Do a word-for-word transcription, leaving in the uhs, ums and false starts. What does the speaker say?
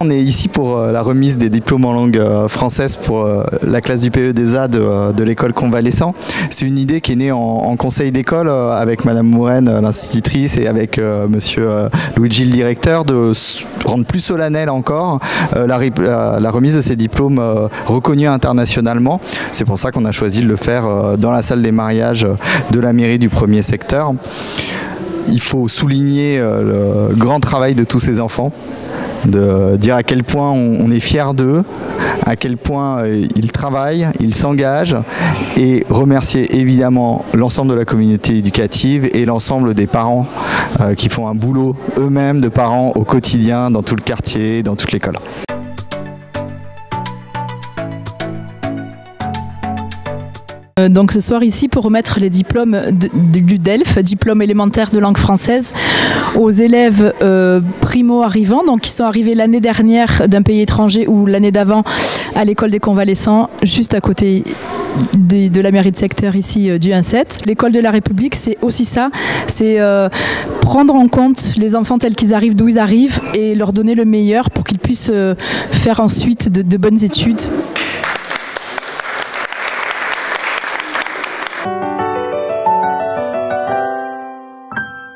On est ici pour la remise des diplômes en langue française pour la classe du P E des A de, de l'école Convalescent. C'est une idée qui est née en, en conseil d'école avec Madame Mouraine, l'institutrice, et avec euh, Monsieur Luigi, le directeur, de rendre plus solennel encore euh, la, la, la remise de ces diplômes euh, reconnus internationalement. C'est pour ça qu'on a choisi de le faire euh, dans la salle des mariages de la mairie du premier secteur. Il faut souligner euh, le grand travail de tous ces enfants, de dire à quel point on est fiers d'eux, à quel point ils travaillent, ils s'engagent, et remercier évidemment l'ensemble de la communauté éducative et l'ensemble des parents euh, qui font un boulot eux-mêmes de parents au quotidien dans tout le quartier, dans toute l'école. Donc ce soir ici pour remettre les diplômes de, de, du D E L F, diplôme élémentaire de langue française, aux élèves euh, primo-arrivants, donc qui sont arrivés l'année dernière d'un pays étranger ou l'année d'avant à l'école des Convalescents, juste à côté de, de la mairie de secteur ici euh, du un sept. L'école de la République, c'est aussi ça, c'est euh, prendre en compte les enfants tels qu'ils arrivent, d'où ils arrivent, et leur donner le meilleur pour qu'ils puissent euh, faire ensuite de, de bonnes études.